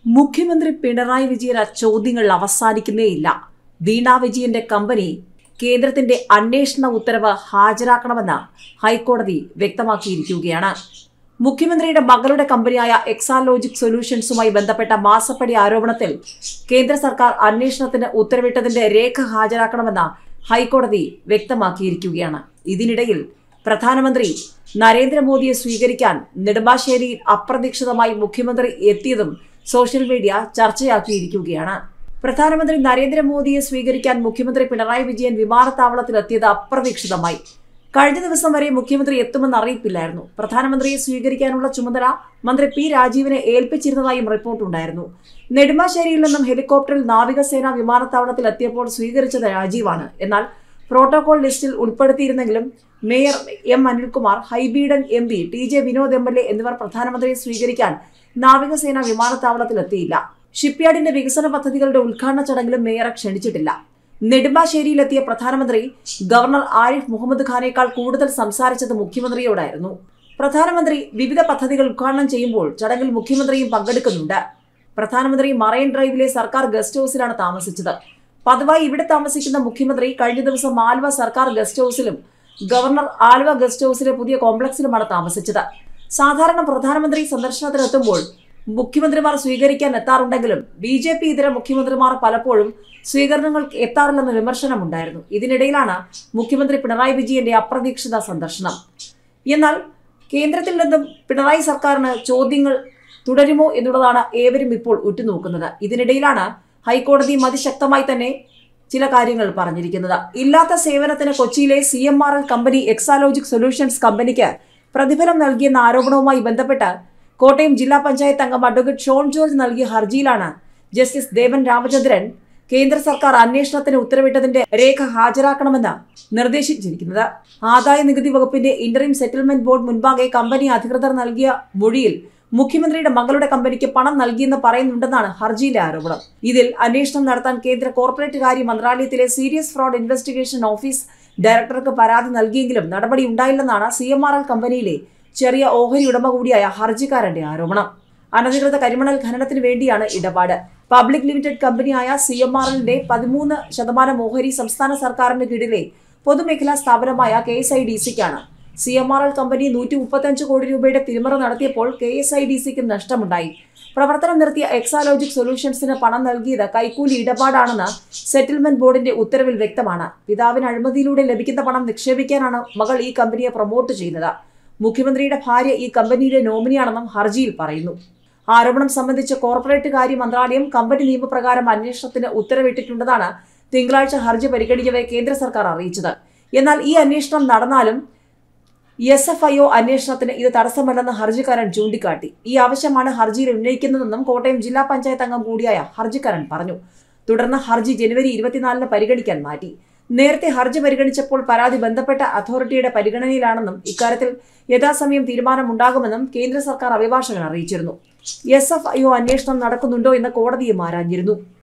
മുഖ്യമന്ത്രി പിണറായി വിജയൻ ചോദ്യങ്ങൾ അവസാനിക്കുന്നേയില്ല. വീണ വിജയന്റെ കമ്പനി കേന്ദ്രത്തിന്റെ അന്വേഷണ ഉത്തരവ് ഹാജരാക്കണമെന്ന് ഹൈക്കോടതി വ്യക്തമാക്കിയിരിക്കുകയാണ്. മുഖ്യമന്ത്രിയുടെ മകളുടെ കമ്പനിയായ എക്സാലോജിക് സൊല്യൂഷൻസുമായി ബന്ധപ്പെട്ട മാസപ്പടി ആരോപണത്തിൽ കേന്ദ്ര സർക്കാർ അന്വേഷണത്തിന് ഉത്തരവിട്ടതിന്റെ രേഖ ഹാജരാക്കണമെന്ന് ഹൈക്കോടതി വ്യക്തമാക്കിയിരിക്കുകയാണ്. ഇതിനിടയിൽ പ്രധാനമന്ത്രി നരേന്ദ്രമോദിയെ സ്വീകരിക്കാൻ നെടുമ്പാശ്ശേരിയിൽ അപ്രതീക്ഷിതമായി മുഖ്യമന്ത്രി എത്തിയതും സോഷ്യൽ മീഡിയ ചർച്ചയാക്കിയിരിക്കുകയാണ്. പ്രധാനമന്ത്രി നരേന്ദ്രമോദിയെ സ്വീകരിക്കാൻ മുഖ്യമന്ത്രി പിണറായി വിജയൻ വിമാനത്താവളത്തിലെത്തിയത് അപ്രതീക്ഷിതമായി. കഴിഞ്ഞ ദിവസം വരെ മുഖ്യമന്ത്രി എത്തുമെന്ന് അറിയിപ്പില്ലായിരുന്നു. പ്രധാനമന്ത്രിയെ സ്വീകരിക്കാനുള്ള ചുമതല മന്ത്രി പി രാജീവിനെ ഏൽപ്പിച്ചിരുന്നതായും റിപ്പോർട്ടുണ്ടായിരുന്നു. നെടുമ്പാശ്ശേരിയിൽ നിന്നും ഹെലികോപ്റ്ററിൽ നാവികസേന വിമാനത്താവളത്തിൽ എത്തിയപ്പോൾ സ്വീകരിച്ചത് രാജീവാണ്. എന്നാൽ പ്രോട്ടോകോൾ ലിസ്റ്റിൽ ഉൾപ്പെടുത്തിയിരുന്നെങ്കിലും mayor M Anilkumar, Hibi Eden MP, TJ Vinod MLA എന്നിവർ പ്രധാനമന്ത്രിയെ സ്വീകരിക്കാൻ നാവികസേന വിമാനത്താവളത്തിലെത്തിയില്ല. ഷിപ്പ്യാർഡിന്റെ വികസന പദ്ധതികളുടെ ഉദ്ഘാടന ചടങ്ങിലും മേയറെ ക്ഷണിച്ചിട്ടില്ല. നെടുമ്പാശ്ശേരിയിലെത്തിയ പ്രധാനമന്ത്രി ഗവർണർ ആരിഫ് മുഹമ്മദ് ഖാനേക്കാൾ കൂടുതൽ സംസാരിച്ചത് മുഖ്യമന്ത്രിയോടായിരുന്നു. പ്രധാനമന്ത്രി വിവിധ പദ്ധതികൾ ഉദ്ഘാടനം ചെയ്യുമ്പോൾ ചടങ്ങിൽ മുഖ്യമന്ത്രിയും പങ്കെടുക്കുന്നുണ്ട്. പ്രധാനമന്ത്രി മറൈൻ ഡ്രൈവിലെ സർക്കാർ ഗസ്റ്റ് ഹൌസിലാണ് താമസിച്ചത്. പതിവായി ഇവിടെ താമസിക്കുന്ന മുഖ്യമന്ത്രി കഴിഞ്ഞ ദിവസം ആലുവ സർക്കാർ ഗസ്റ്റ് ഹൌസിലും ഗവർണർ ആലുവ ഗസ്റ്റ് ഹൌസിലെ പുതിയ കോംപ്ലക്സിലുമാണ് താമസിച്ചത്. സാധാരണ പ്രധാനമന്ത്രി സന്ദർശനത്തിനെത്തുമ്പോൾ മുഖ്യമന്ത്രിമാർ സ്വീകരിക്കാൻ എത്താറുണ്ടെങ്കിലും BJP ഇതര മുഖ്യമന്ത്രിമാർ പലപ്പോഴും സ്വീകരണങ്ങൾക്ക് എത്താറില്ലെന്ന വിമർശനമുണ്ടായിരുന്നു. ഇതിനിടയിലാണ് മുഖ്യമന്ത്രി പിണറായി വിജയന്റെ അപ്രതീക്ഷിത സന്ദർശനം. എന്നാൽ കേന്ദ്രത്തിൽ നിന്നും പിണറായി സർക്കാരിന് ചോദ്യങ്ങൾ തുടരുമോ എന്നുള്ളതാണ് ഏവരും ഇപ്പോൾ ഉറ്റുനോക്കുന്നത്. ഇതിനിടയിലാണ് ഹൈക്കോടതി അതിശക്തമായി തന്നെ ചില കാര്യങ്ങൾ പറഞ്ഞിരിക്കുന്നത്. ഇല്ലാത്ത സേവനത്തിന് കൊച്ചിയിലെ CMRL കമ്പനി എക്സാലോജിക് സൊല്യൂഷൻസ് കമ്പനിക്ക് പ്രതിഫലം നൽകിയെന്ന ആരോപണവുമായി ബന്ധപ്പെട്ട് കോട്ടയം ജില്ലാ പഞ്ചായത്ത് അംഗം അഡ്വക്കേറ്റ് ഷോൺ ജോർജ് നൽകിയ ഹർജിയിലാണ് ജസ്റ്റിസ് ദേവൻ രാമചന്ദ്രൻ കേന്ദ്ര സർക്കാർ അന്വേഷണത്തിന് ഉത്തരവിട്ടതിന്റെ രേഖ ഹാജരാക്കണമെന്ന് നിർദ്ദേശിച്ചിരിക്കുന്നത്. ആദായ നികുതി വകുപ്പിന്റെ ഇന്ററിം സെറ്റിൽമെന്റ് ബോർഡ് മുൻപാകെ കമ്പനി അധികൃതർ നൽകിയ മൊഴിയിൽ മുഖ്യമന്ത്രിയുടെ മകളുടെ കമ്പനിക്ക് പണം നൽകിയെന്ന് പറയുന്നുണ്ടെന്നാണ് ഹർജിയിലെ ആരോപണം. ഇതിൽ അന്വേഷണം നടത്താൻ കേന്ദ്ര കോർപ്പറേറ്റ് കാര്യ മന്ത്രാലയത്തിലെ സീരിയസ് ഫ്രോഡ് ഇൻവെസ്റ്റിഗേഷൻ ഓഫീസ് ഡയറക്ടർക്ക് പരാതി നൽകിയെങ്കിലും നടപടി ഉണ്ടായില്ലെന്നാണ് CMRL കമ്പനിയിലെ ചെറിയ ഓഹരി ഉടമ കൂടിയായ ഹർജിക്കാരന്റെ ആരോപണം. അനധികൃത കരിമണൽ ഖനനത്തിന് വേണ്ടിയാണ് ഇടപാട്. പബ്ലിക് ലിമിറ്റഡ് കമ്പനിയായ CMRLന്റെ 13% ഓഹരി സംസ്ഥാന സർക്കാരിന്റെ കീഴിലെ പൊതുമേഖലാ സ്ഥാപനമായ KSIDCക്കാണ്. CMRL കമ്പനി 135 കോടി രൂപയുടെ തിരിമറ നടത്തിയപ്പോൾ KSIDCക്ക് നഷ്ടമുണ്ടായി. പ്രവർത്തനം നിർത്തിയ എക്സാലോജിക് സൊല്യൂഷൻസിന് പണം നൽകിയത് കൈക്കൂലി ഇടപാടാണെന്ന് സെറ്റിൽമെന്റ് ബോർഡിന്റെ ഉത്തരവിൽ വ്യക്തമാണ്. പിതാവിന് അഴിമതിയിലൂടെ ലഭിക്കുന്ന പണം നിക്ഷേപിക്കാനാണ് മകൾ ഈ കമ്പനിയെ പ്രൊമോട്ട് ചെയ്യുന്നത്. മുഖ്യമന്ത്രിയുടെ ഭാര്യ ഈ കമ്പനിയിലെ നോമിനിയാണെന്നും ഹർജിയിൽ പറയുന്നു. ആരോപണം സംബന്ധിച്ച് കോർപ്പറേറ്റ് കാര്യ മന്ത്രാലയം കമ്പനി നിയമപ്രകാരം അന്വേഷണത്തിന് ഉത്തരവിട്ടിട്ടുണ്ടെന്നാണ് തിങ്കളാഴ്ച ഹർജി പരിഗണിക്കവേ കേന്ദ്ര സർക്കാർ അറിയിച്ചത്. എന്നാൽ ഈ അന്വേഷണം നടന്നാലും SFIO അന്വേഷണത്തിന് ഇത് തടസ്സമല്ലെന്ന് ഹർജിക്കാരൻ ചൂണ്ടിക്കാട്ടി. ഈ ആവശ്യമാണ് ഹർജിയിൽ ഉന്നയിക്കുന്നതെന്നും കോട്ടയം ജില്ലാ പഞ്ചായത്ത് അംഗം കൂടിയായ ഹർജിക്കാരൻ പറഞ്ഞു. തുടർന്ന് ഹർജി ജനുവരി 24 പരിഗണിക്കാൻ മാറ്റി. നേരത്തെ ഹർജി പരിഗണിച്ചപ്പോൾ പരാതി ബന്ധപ്പെട്ട അതോറിറ്റിയുടെ പരിഗണനയിലാണെന്നും ഇക്കാര്യത്തിൽ യഥാസമയം തീരുമാനമുണ്ടാകുമെന്നും കേന്ദ്ര സർക്കാർ അഭിഭാഷകൻ അറിയിച്ചിരുന്നു. SFIO അന്വേഷണം നടക്കുന്നുണ്ടോ എന്ന് കോടതിയും ആരാഞ്ഞിരുന്നു.